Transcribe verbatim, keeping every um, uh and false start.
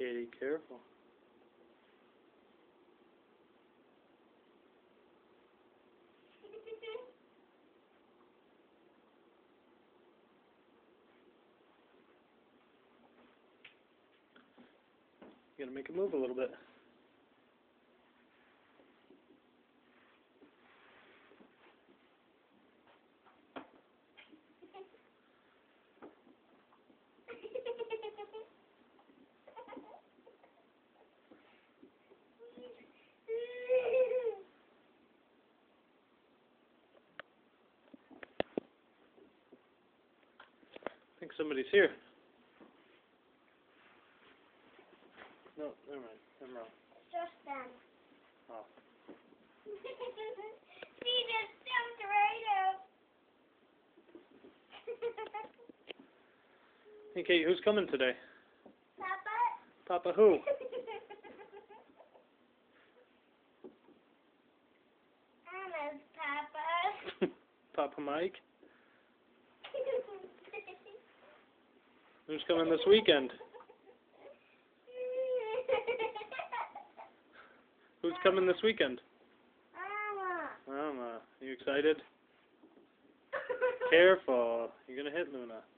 Katie, careful. You gotta make it move a little bit. I think somebody's here. No, never mind. I'm wrong. It's just them. Oh. She just jumped right out. Hey, Kate, who's coming today? Papa? Papa who? Anna's Papa. Papa Mike? Who's coming this weekend? Who's coming this weekend? Mama. Mama. You excited? Careful. You're gonna hit Luna.